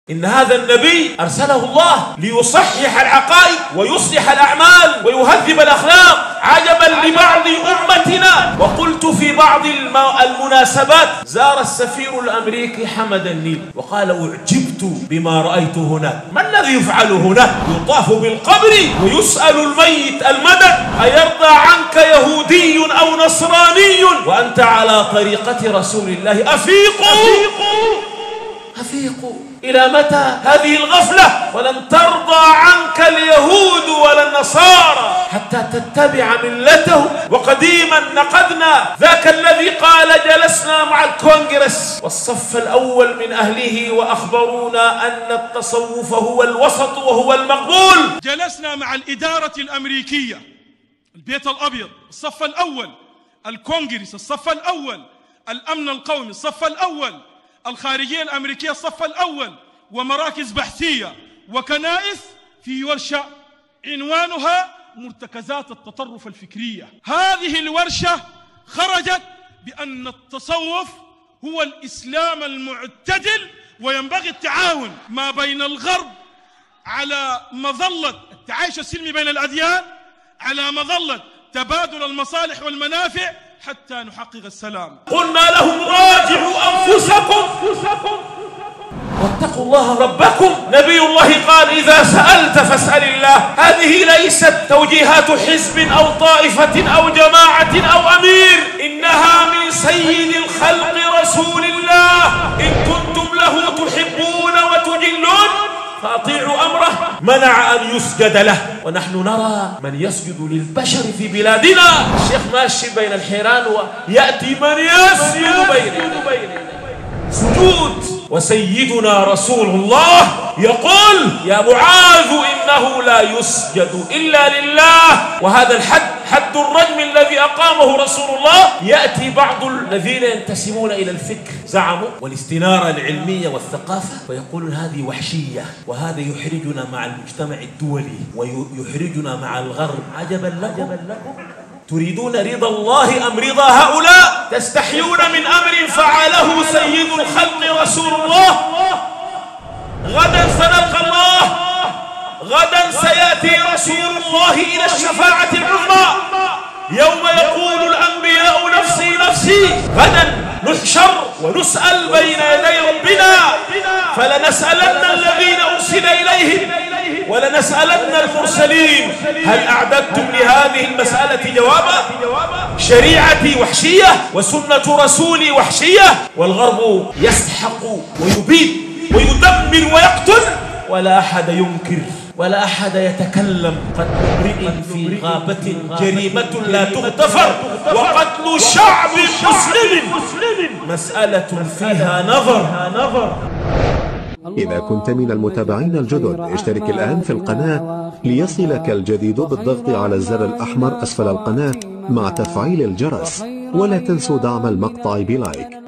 إن هذا النبي أرسله الله ليصحح العقائد ويصلح الأعمال ويهذب الأخلاق. عجبا لبعض أمتنا. وقلت في بعض المناسبات زار السفير الأمريكي حمد النيل وقال: أعجبت بما رأيت هناك. ما الذي يفعل هناك؟ يطاف بالقبر ويسأل الميت المدد: أيرضى عنك يهودي أو نصراني وأنت على طريقة رسول الله؟ أفيقوا أفيقوا. إلى متى هذه الغفلة؟ ولن ترضى عنك اليهود ولا النصارى حتى تتبع ملتهم. وقديما نقدنا ذاك الذي قال: جلسنا مع الكونغرس والصف الأول من أهله وأخبرونا أن التصوف هو الوسط وهو المقبول. جلسنا مع الإدارة الأمريكية، البيت الأبيض الصف الأول، الكونغرس الصف الأول، الأمن القومي الصف الأول، الخارجية الأمريكية الصف الأول، ومراكز بحثية وكنائس، في ورشة عنوانها مرتكزات التطرف الفكرية. هذه الورشة خرجت بأن التصوف هو الإسلام المعتدل، وينبغي التعاون ما بين الغرب على مظلة التعايش السلمي بين الأديان، على مظلة تبادل المصالح والمنافع حتى نحقق السلام. قلنا لهم: راجعوا أنفسكم واتقوا الله ربكم. نبي الله قال: إذا سألت فاسأل الله. هذه ليست توجيهات حزب أو طائفة أو جماعة أو أمير، إنها من سيد الخلق رسول الله. إن كنتم له تحبون وتجلون فأطيعوا أمره. منع أن يسجد له، ونحن نرى من يسجد للبشر في بلادنا. الشيخ ماشي بين الحيران ويأتي من يسجد بينه سجود. وسيدنا رسول الله يقول: يا معاذ إنه لا يسجد إلا لله. وهذا الحد، حد الرجم الذي أقامه رسول الله. يأتي بعض الذين ينتسبون إلى الفكر زعموا والاستنارة العلمية والثقافة ويقولون هذه وحشية، وهذا يحرجنا مع المجتمع الدولي ويحرجنا مع الغرب. عجبا لكم، تريدون رضا الله أم رضا هؤلاء؟ تستحيون من أمر فعله سيد الخلق رسول الله. غدا سنلقى الله، غدا سيأتي رسول الله إلى الشفاعة العظمى يوم يقول الأنبياء نفسي نفسي. غدا نحشر ونسأل بين يدي ربنا، فلنسألن الذين أرسل إليهم ولنسألن المرسلين: هل أعددتم لهذه المسألة جوابا؟ شريعتي وحشية وسنة رسولي وحشية، والغرب يسحق ويبيد ويدمر ويقتل، ولا أحد ينكر ولا أحد يتكلم. قتل امرئ في غابة جريمة لا تغتفر، وقتل شعب مسلم مسألة فيها نظر. إذا كنت من المتابعين الجدد اشترك الآن في القناة ليصلك الجديد بالضغط على الزر الأحمر أسفل القناة مع تفعيل الجرس، ولا تنسوا دعم المقطع بلايك.